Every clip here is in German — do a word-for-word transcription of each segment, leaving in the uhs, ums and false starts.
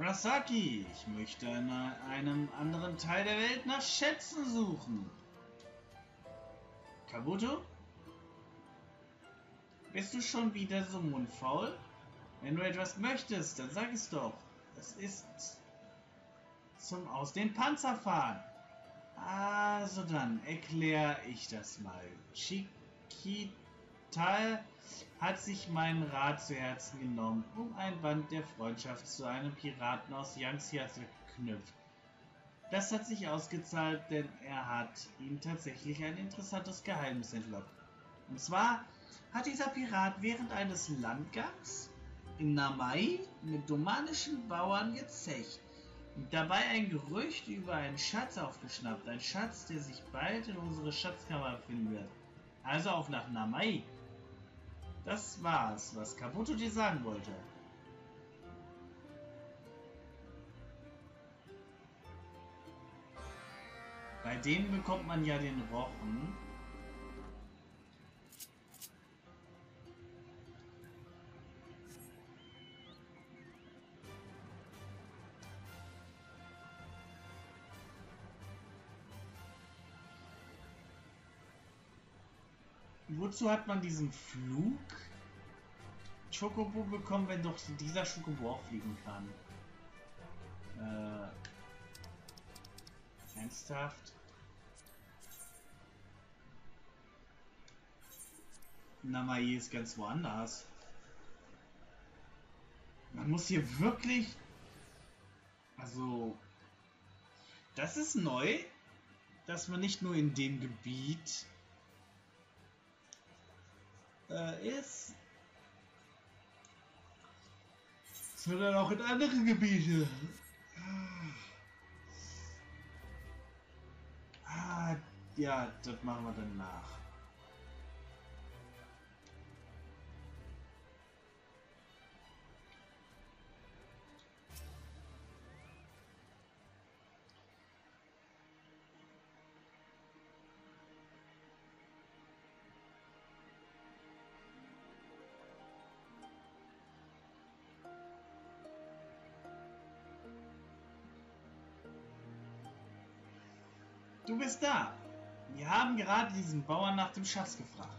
Arasaki, ich möchte in einem anderen Teil der Welt nach Schätzen suchen. Kabuto? Bist du schon wieder so mundfaul? Wenn du etwas möchtest, dann sag es doch. Es ist zum Aus den Panzer fahren. Also dann erkläre ich das mal. Chikital hat sich meinen Rat zu Herzen genommen, um ein Band der Freundschaft zu einem Piraten aus Yangtze zu knüpfen. Das hat sich ausgezahlt, denn er hat ihm tatsächlich ein interessantes Geheimnis entlockt. Und zwar hat dieser Pirat während eines Landgangs in Namai mit domanischen Bauern gezecht und dabei ein Gerücht über einen Schatz aufgeschnappt. Ein Schatz, der sich bald in unsere Schatzkammer finden wird. Also auch nach Namai. Das war's, was Kabuto dir sagen wollte. Bei denen bekommt man ja den Rochen. Wozu hat man diesen Flug Chocobo bekommen, wenn doch dieser Chocobo auch fliegen kann? Äh, ernsthaft? Namai ist ganz woanders. Man muss hier wirklich... Also... Das ist neu, dass man nicht nur in dem Gebiet äh, ist, sondern auch in anderen Gebieten. Ah, ja, das machen wir dann nach. Du bist da. Wir haben gerade diesen Bauern nach dem Schatz gefragt.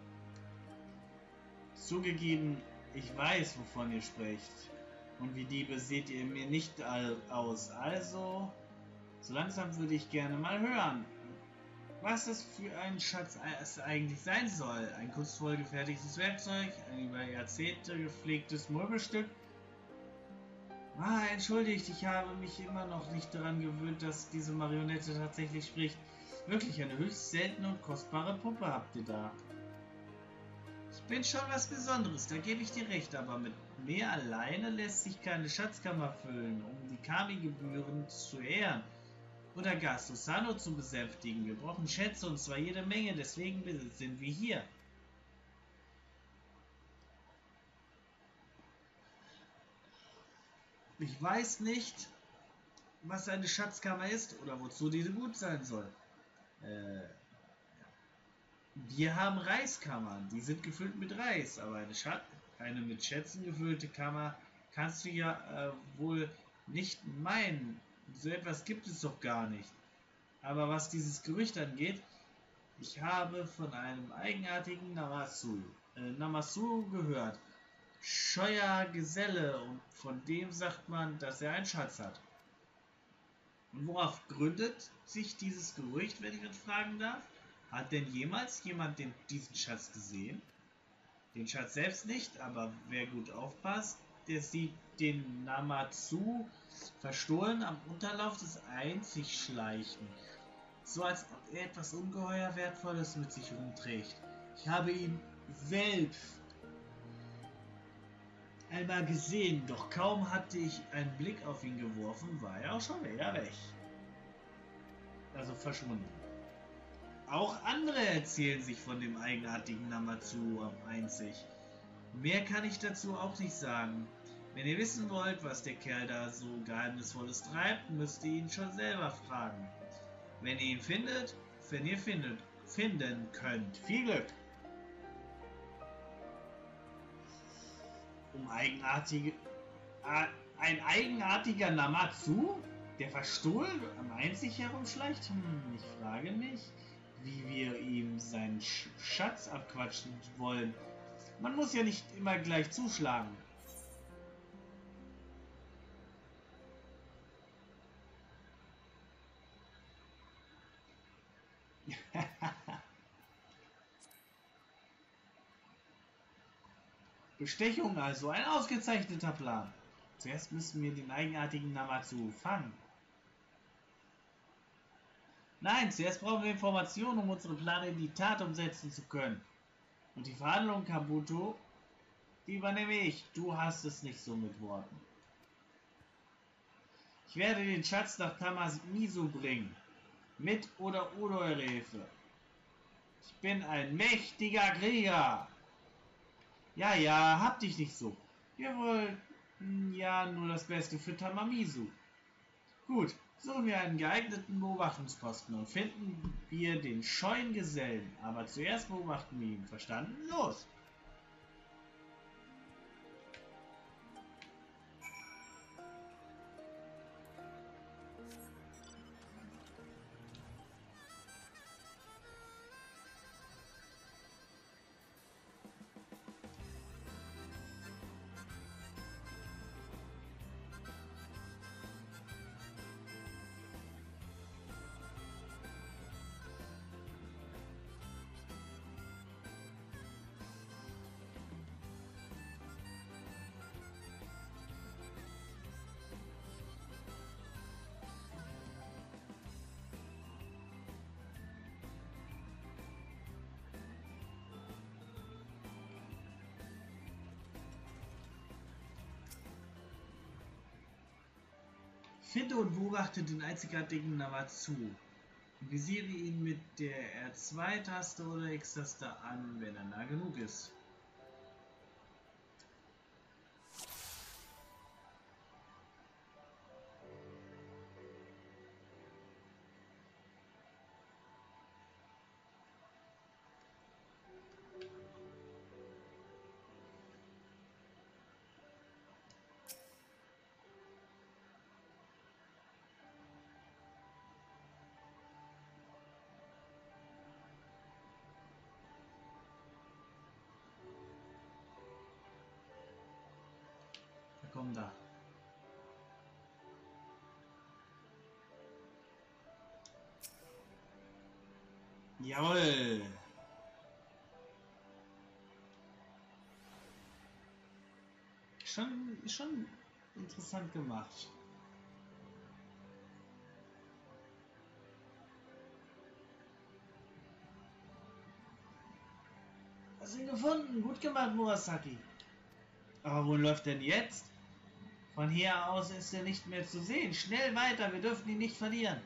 Zugegeben, ich weiß, wovon ihr sprecht. Und wie Diebe seht ihr mir nicht aus. Also, so langsam würde ich gerne mal hören, was es für ein Schatz es eigentlich sein soll. Ein kunstvoll gefertigtes Werkzeug, ein über Jahrzehnte gepflegtes Möbelstück. Ah, entschuldigt, ich habe mich immer noch nicht daran gewöhnt, dass diese Marionette tatsächlich spricht. Wirklich eine höchst seltene und kostbare Puppe habt ihr da. Ich bin schon was Besonderes, da gebe ich dir recht, aber mit mir alleine lässt sich keine Schatzkammer füllen, um die Kami-Gebühren zu ehren oder gar Susano zu besänftigen. Wir brauchen Schätze und zwar jede Menge, deswegen sind wir hier. Ich weiß nicht, was eine Schatzkammer ist oder wozu diese gut sein soll. Äh, wir haben Reiskammern, die sind gefüllt mit Reis, aber eine, Schat eine mit Schätzen gefüllte Kammer kannst du ja äh, wohl nicht meinen. So etwas gibt es doch gar nicht. Aber was dieses Gerücht angeht, ich habe von einem eigenartigen Namasu, äh, Namasu gehört. Scheuer Geselle, und von dem sagt man, dass er einen Schatz hat. Und worauf gründet sich dieses Gerücht, wenn ich das fragen darf? Hat denn jemals jemand den, diesen Schatz gesehen? Den Schatz selbst nicht, aber wer gut aufpasst, der sieht den Namazu verstohlen am Unterlauf des Einzig schleichen. So als ob er etwas ungeheuer Wertvolles mit sich rumträgt. Ich habe ihn selbst einmal gesehen, doch kaum hatte ich einen Blick auf ihn geworfen, war er auch schon wieder weg. Also verschwunden. Auch andere erzählen sich von dem eigenartigen Namazu am Einzig. Mehr kann ich dazu auch nicht sagen. Wenn ihr wissen wollt, was der Kerl da so Geheimnisvolles treibt, müsst ihr ihn schon selber fragen. Wenn ihr ihn findet, wenn ihr findet, finden könnt. Viel Glück! Um eigenartige, Ein eigenartiger Namazu, der verstohlen am einzig herumschleicht? Hm, ich frage mich, wie wir ihm seinen Sch Schatz abquatschen wollen. Man muss ja nicht immer gleich zuschlagen. Bestechung also, ein ausgezeichneter Plan. Zuerst müssen wir den eigenartigen Namazu fangen. Nein, zuerst brauchen wir Informationen, um unsere Pläne in die Tat umsetzen zu können. Und die Verhandlung, Kabuto, die übernehme ich. Du hast es nicht so mit Worten. Ich werde den Schatz nach Tamamisu bringen. Mit oder ohne eure Hilfe. Ich bin ein mächtiger Krieger. Ja, ja, hab dich nicht so. Wir wollten ja nur das Beste für Tamamisu. Gut, suchen wir einen geeigneten Beobachtungsposten und finden wir den scheuen Gesellen. Aber zuerst beobachten wir ihn. Verstanden? Los! Finde und beobachte den einzigartigen Namazu. Visiere ihn mit der R zwei Taste oder X-Taste an, wenn er nah genug ist. Komm da. Jawohl. Schon, schon interessant gemacht. Hast ihn gefunden. Gut gemacht, Murasaki. Aber wo läuft denn jetzt? Von hier aus ist er nicht mehr zu sehen. Schnell weiter, wir dürfen ihn nicht verlieren.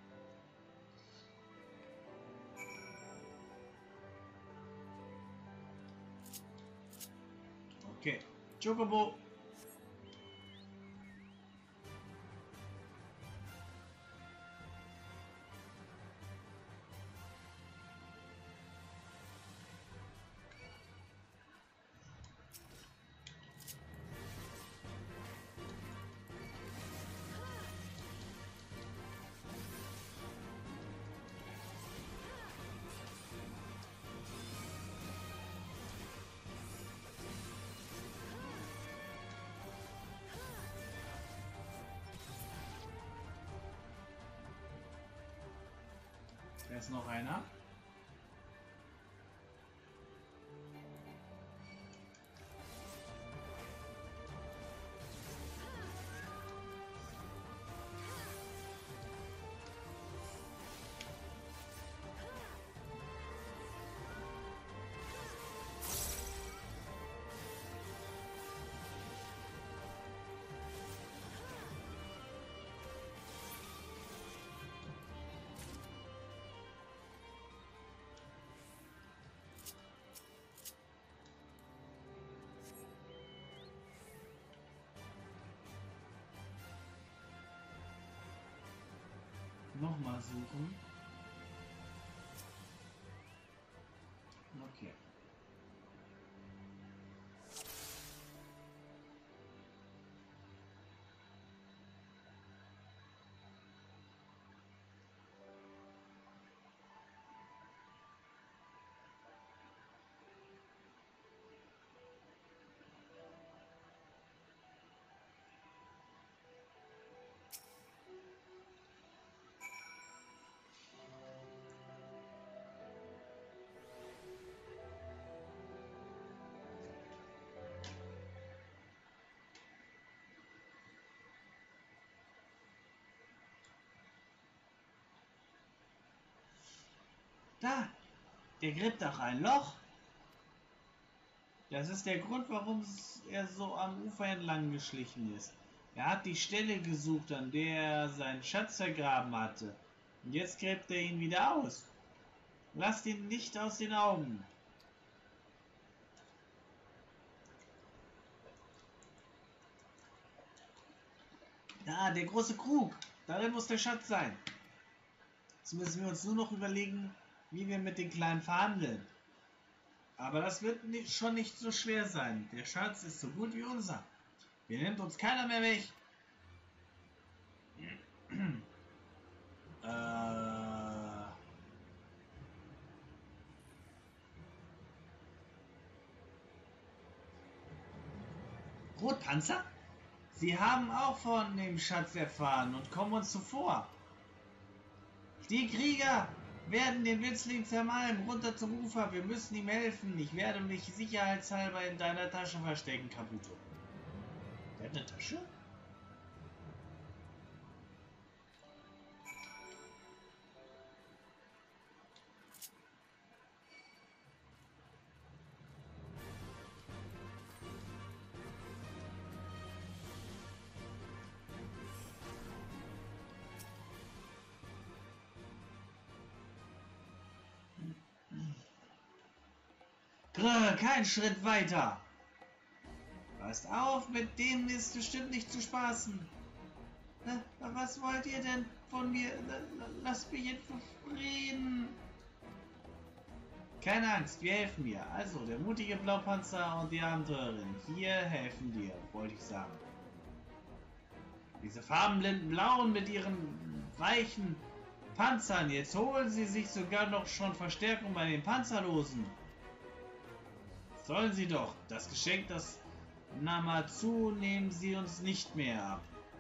Okay. Chocobo. Da ist noch einer. Nochmal suchen. Okay. Da, der gräbt auch ein Loch. Das ist der Grund, warum er so am Ufer entlang geschlichen ist. Er hat die Stelle gesucht, an der er seinen Schatz vergraben hatte. Und jetzt gräbt er ihn wieder aus. Lasst ihn nicht aus den Augen. Da, der große Krug. Darin muss der Schatz sein. Jetzt müssen wir uns nur noch überlegen, wie wir mit den Kleinen verhandeln. Aber das wird nicht, schon nicht so schwer sein. Der Schatz ist so gut wie unser. Wir nimmt uns keiner mehr weg. äh... Rotpanzer? Sie haben auch von dem Schatz erfahren und kommen uns zuvor. Die Krieger werden den Witzling zermalmen, runter zum Ufer. Wir müssen ihm helfen. Ich werde mich sicherheitshalber in deiner Tasche verstecken, Kabuto. Der hat eine Tasche? Grrr, kein Schritt weiter. Passt auf, mit dem ist bestimmt nicht zu spaßen. Na, was wollt ihr denn von mir? Lasst mich einfach reden. Keine Angst, wir helfen dir. Also, der mutige Blaupanzer und die Abenteurerin. Hier helfen dir, wollte ich sagen. Diese farbenblinden Blauen mit ihren weichen Panzern. Jetzt holen sie sich sogar noch schon Verstärkung bei den Panzerlosen. Sollen sie doch. Das Geschenk, das Namazu, nehmen sie uns nicht mehr ab.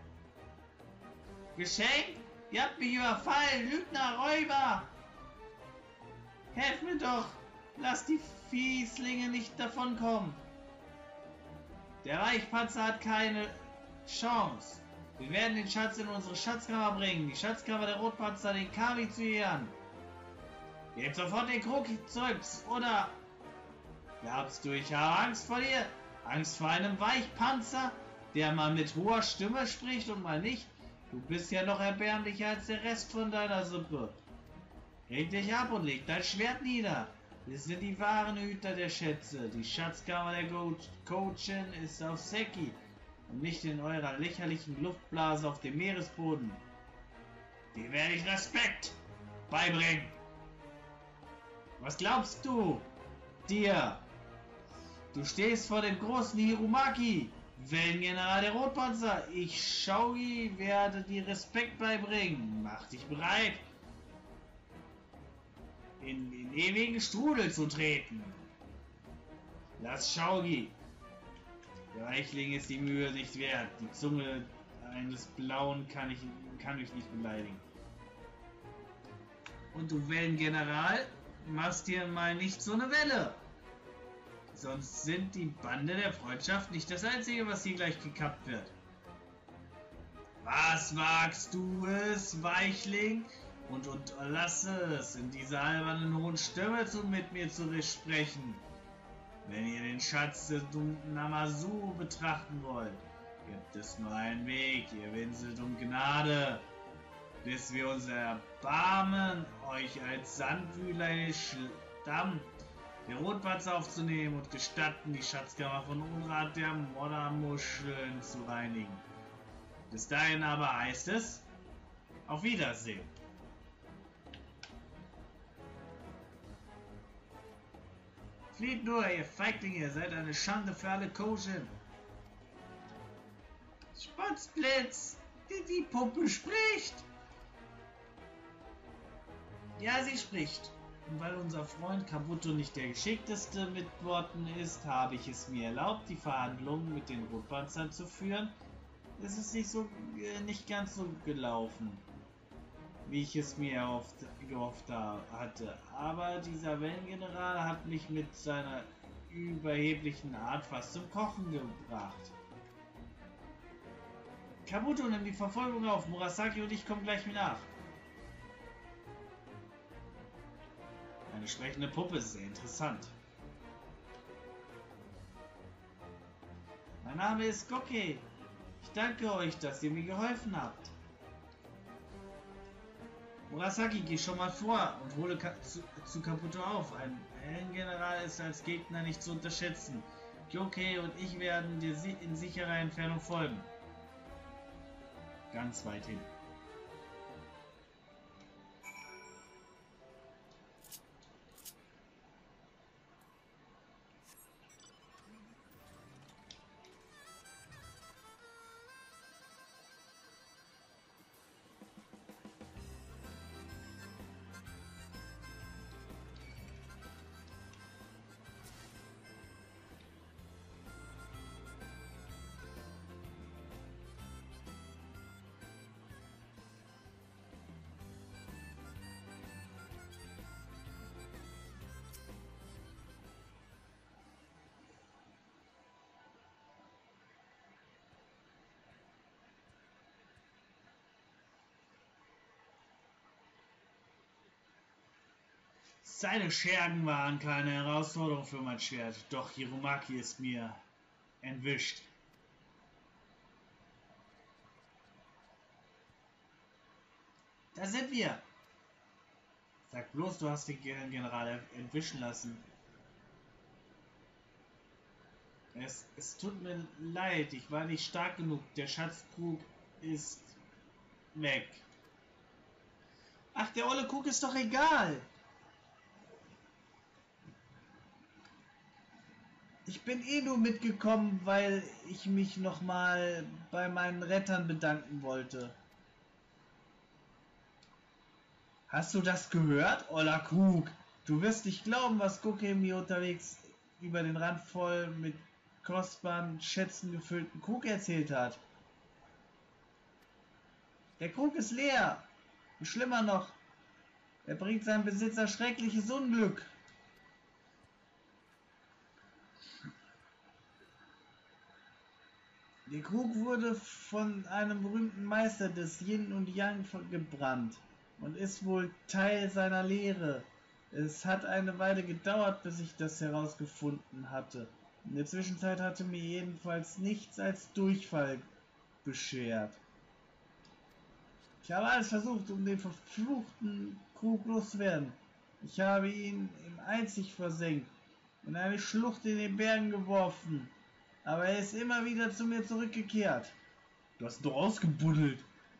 Geschenk? Ihr habt mich überfallen, Lügner, Räuber! Helft mir doch! Lasst die Fieslinge nicht davonkommen! Der Weichpanzer hat keine Chance. Wir werden den Schatz in unsere Schatzkammer bringen. Die Schatzkammer der Rotpanzer, den Kami zu ehren. Gebt sofort den Krug zurück, oder... Glaubst du, ich habe Angst vor dir? Angst vor einem Weichpanzer, der mal mit hoher Stimme spricht und mal nicht? Du bist ja noch erbärmlicher als der Rest von deiner Suppe. Reg dich ab und leg dein Schwert nieder. Wir sind die wahren Hüter der Schätze. Die Schatzkammer der Kojin ist auf Seki und nicht in eurer lächerlichen Luftblase auf dem Meeresboden. Dir werde ich Respekt beibringen. Was glaubst du dir? Du stehst vor dem großen Hirumaki, Wellengeneral der Rotpanzer. Ich, Shaugi, werde dir Respekt beibringen. Mach dich bereit, in den ewigen Strudel zu treten. Lass Shaugi. Der Weichling ist die Mühe nicht wert. Die Zunge eines Blauen kann ich kann mich nicht beleidigen. Und du Wellengeneral, machst dir mal nicht so eine Welle. Sonst sind die Bande der Freundschaft nicht das Einzige, was hier gleich gekappt wird. Was wagst du es, Weichling? Und unterlasse es, in dieser albernen hohen Stimme zu mit mir zu sprechen. Wenn ihr den Schatz des Namazu betrachten wollt, gibt es nur einen Weg. Ihr winselt um Gnade, bis wir uns erbarmen, euch als Sandwühler in den Stamm der Rotpanzer aufzunehmen und gestatten, die Schatzkammer von Unrat der Moddermuscheln zu reinigen. Bis dahin aber heißt es, auf Wiedersehen. Flieht nur, ihr Feiglinge, ihr seid eine Schande für alle Kojin. Spotzblitz, die, die Puppe spricht. Ja, sie spricht. Und weil unser Freund Kabuto nicht der geschickteste mit Worten ist, habe ich es mir erlaubt, die Verhandlungen mit den Rotpanzern zu führen. Es ist nicht so, äh, nicht ganz so gelaufen, wie ich es mir erhofft, gehofft hatte. Aber dieser Wellengeneral hat mich mit seiner überheblichen Art fast zum Kochen gebracht. Kabuto, nimm die Verfolgung auf. Murasaki und ich kommen gleich mit nach. eine sprechende Puppe, sehr interessant. Mein Name ist Goke. Ich danke euch, dass ihr mir geholfen habt. Murasaki, geh schon mal vor und hole Ka zu, zu Kabuto auf. Ein Heldengeneral ist als Gegner nicht zu unterschätzen. Goke und ich werden dir in sicherer Entfernung folgen. Ganz weit hin. Seine Schergen waren keine Herausforderung für mein Schwert, doch Hiromaki ist mir entwischt. Da sind wir! Sag bloß, du hast den General entwischen lassen. Es, es tut mir leid, ich war nicht stark genug. Der Schatzkrug ist weg. Ach, der olle Krug ist doch egal! Ich bin eh nur mitgekommen, weil ich mich nochmal bei meinen Rettern bedanken wollte. Hast du das gehört, Oller Krug? Du wirst nicht glauben, was Goke mir unterwegs über den Rand voll mit kostbaren Schätzen gefüllten Krug erzählt hat. Der Krug ist leer. Und schlimmer noch, er bringt seinem Besitzer schreckliches Unglück. Der Krug wurde von einem berühmten Meister des Yin und Yang gebrannt und ist wohl Teil seiner Lehre. Es hat eine Weile gedauert, bis ich das herausgefunden hatte. In der Zwischenzeit hatte mir jedenfalls nichts als Durchfall beschert. Ich habe alles versucht, um den verfluchten Krug loszuwerden. Ich habe ihn im Einzig versenkt, in eine Schlucht in den Bergen geworfen. Aber er ist immer wieder zu mir zurückgekehrt. Du hast ihn doch ausgebuddelt.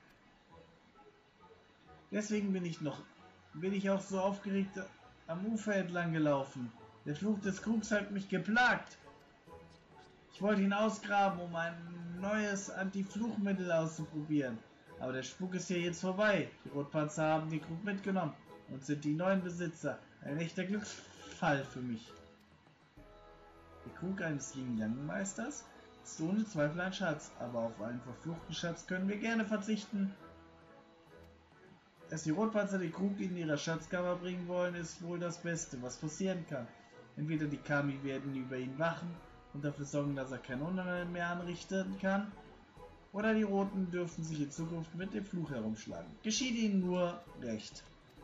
Deswegen bin ich noch, bin ich auch so aufgeregt am Ufer entlang gelaufen. Der Fluch des Krugs hat mich geplagt. Ich wollte ihn ausgraben, um ein neues Anti-Fluchmittel auszuprobieren. Aber der Spuk ist ja jetzt vorbei. Die Rotpanzer haben den Krug mitgenommen und sind die neuen Besitzer. Ein echter Glücksfall für mich. Der Krug eines Yin-Yang-Meisters ist ohne Zweifel ein Schatz, aber auf einen verfluchten Schatz können wir gerne verzichten. Dass die Rotpanzer den Krug in ihrer Schatzkammer bringen wollen, ist wohl das Beste, was passieren kann. Entweder die Kami werden über ihn wachen und dafür sorgen, dass er kein Unheil mehr anrichten kann, oder die Roten dürfen sich in Zukunft mit dem Fluch herumschlagen. Geschieht ihnen nur recht.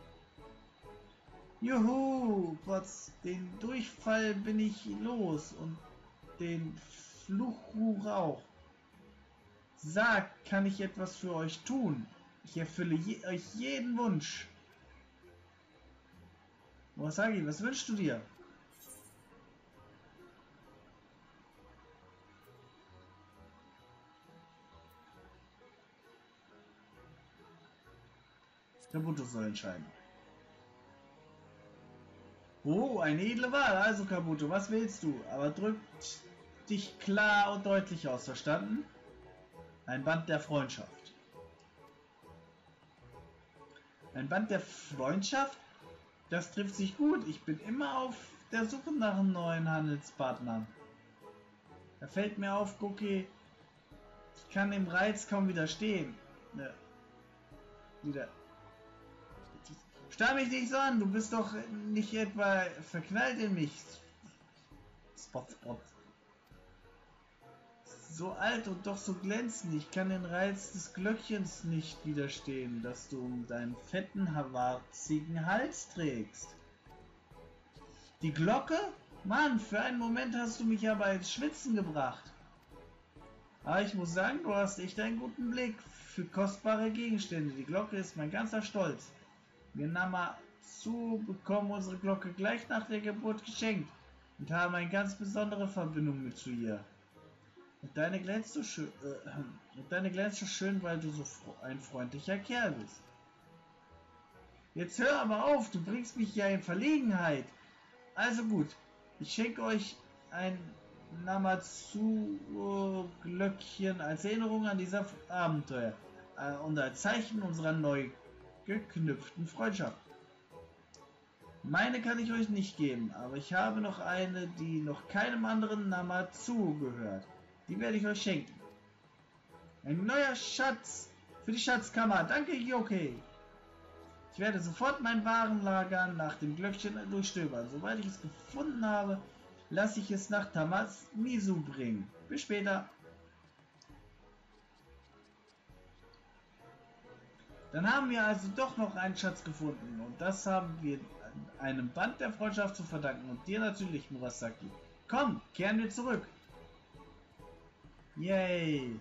Juhu, trotz den Durchfall bin ich los und den Fluchruch auch. Sagt, kann ich etwas für euch tun? Ich erfülle je, euch jeden Wunsch. Murasaki, was wünschst du dir? Kabuto soll entscheiden. Oh, eine edle Wahl. Also Kabuto, was willst du? Aber drück dich klar und deutlich aus, verstanden? Ein Band der Freundschaft. Ein Band der Freundschaft? Das trifft sich gut. Ich bin immer auf der Suche nach einem neuen Handelspartner. Da fällt mir auf, Goke, ich kann dem Reiz kaum widerstehen. Ne. Wieder. Starr mich nicht so an, du bist doch nicht etwa verknallt in mich. Spot, Spot. So alt und doch so glänzend, ich kann den Reiz des Glöckchens nicht widerstehen, das du um deinen fetten, hawarzigen Hals trägst. Die Glocke? Mann, für einen Moment hast du mich aber ins Schwitzen gebracht. Aber ich muss sagen, du hast echt einen guten Blick für kostbare Gegenstände. Die Glocke ist mein ganzer Stolz. Wir Namazu bekommen unsere Glocke gleich nach der Geburt geschenkt und haben eine ganz besondere Verbindung mit zu ihr. Und deine glänzt so schön, äh, und deine glänzt so schön, weil du so ein freundlicher Kerl bist. Jetzt hör aber auf, du bringst mich ja in Verlegenheit. Also gut, ich schenke euch ein Namazu-Glöckchen als Erinnerung an dieser Abenteuer äh, und als Zeichen unserer neu geknüpften Freundschaft. Meine kann ich euch nicht geben, aber ich habe noch eine, die noch keinem anderen Namazu gehört. Die werde ich euch schenken. Ein neuer Schatz für die Schatzkammer. Danke, Yoke. Ich werde sofort mein Warenlager nach dem Glöckchen durchstöbern. Sobald ich es gefunden habe, lasse ich es nach Tamamisu bringen. Bis später. Dann haben wir also doch noch einen Schatz gefunden. Und das haben wir einem Band der Freundschaft zu verdanken. Und dir natürlich, Murasaki. Komm, kehren wir zurück. Yay.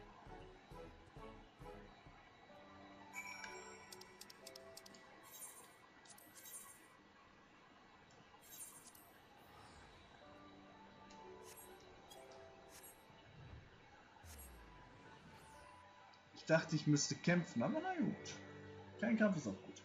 Ich dachte, ich müsste kämpfen, aber na gut. Kein Kampf ist auch gut.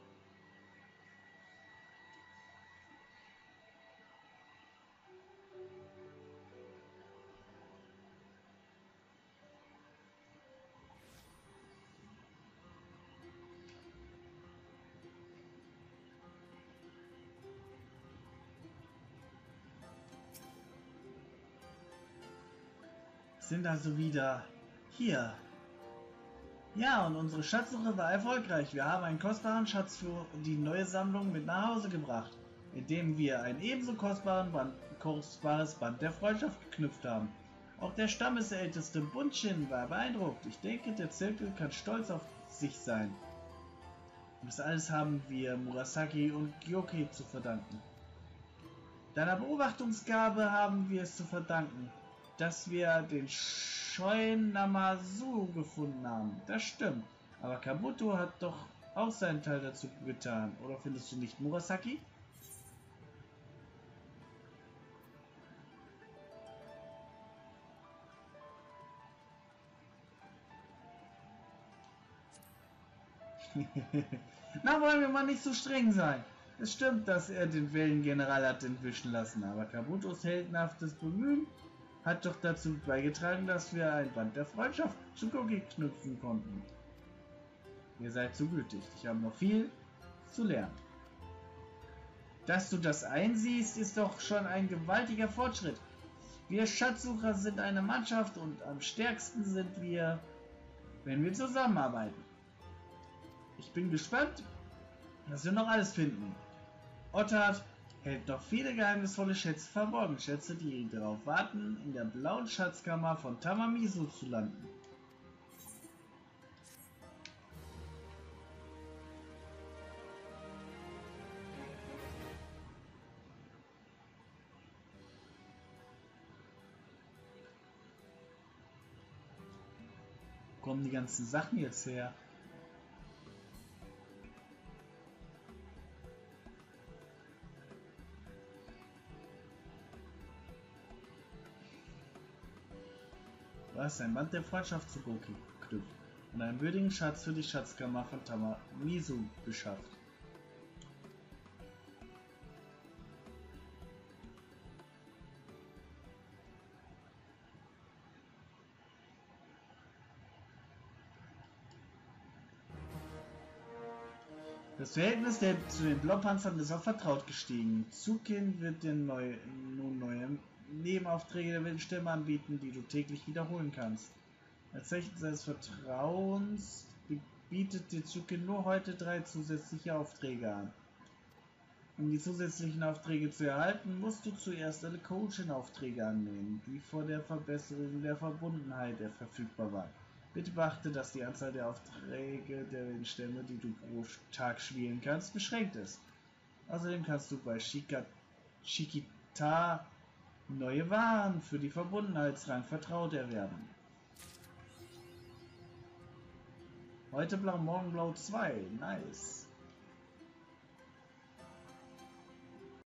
Sind also wieder hier. Ja, und unsere Schatzsuche war erfolgreich. Wir haben einen kostbaren Schatz für die neue Sammlung mit nach Hause gebracht, indem wir ein ebenso kostbaren Band, kostbares Band der Freundschaft geknüpft haben. Auch der Stammesälteste Bunshin war beeindruckt. Ich denke, der Zirkel kann stolz auf sich sein. Und das alles haben wir Murasaki und Yoke zu verdanken. Deiner Beobachtungsgabe haben wir es zu verdanken, dass wir den scheuen Namazu gefunden haben. Das stimmt. Aber Kabuto hat doch auch seinen Teil dazu getan. Oder findest du nicht, Murasaki? Na, wollen wir mal nicht so streng sein. Es stimmt, dass er den Wellengeneral hat entwischen lassen, aber Kabutos heldenhaftes Bemühen hat doch dazu beigetragen, dass wir ein Band der Freundschaft zu Gogi knüpfen konnten. Ihr seid so gütig, ich habe noch viel zu lernen. Dass du das einsiehst, ist doch schon ein gewaltiger Fortschritt. Wir Schatzsucher sind eine Mannschaft und am stärksten sind wir, wenn wir zusammenarbeiten. Ich bin gespannt, was wir noch alles finden. Ottard hält noch viele geheimnisvolle Schätze verborgen. Schätze, die darauf warten, in der blauen Schatzkammer von Tamamisu zu landen. Wo kommen die ganzen Sachen jetzt her? Du hast ein Band der Freundschaft zu Goki geknüpft und einen würdigen Schatz für die Schatzkammer von Tamamisu beschafft. Das Verhältnis der, zu den Blaupanzern ist auf vertraut gestiegen. Zukin wird dir neu, nun neue Nebenaufträge der wilden Stämme anbieten, die du täglich wiederholen kannst. Als Zeichen seines Vertrauens bietet dir Zukin nur heute drei zusätzliche Aufträge an. Um die zusätzlichen Aufträge zu erhalten, musst du zuerst alle Coaching-Aufträge annehmen, die vor der Verbesserung der Verbundenheit verfügbar waren. Bitte beachte, dass die Anzahl der Aufträge der wilden Stämme, die du pro Tag spielen kannst, beschränkt ist. Außerdem kannst du bei Shika Chiquita neue Waren für die Verbundenheitsrang vertraut erwerben. Heute blau, morgen blau zwei. Nice.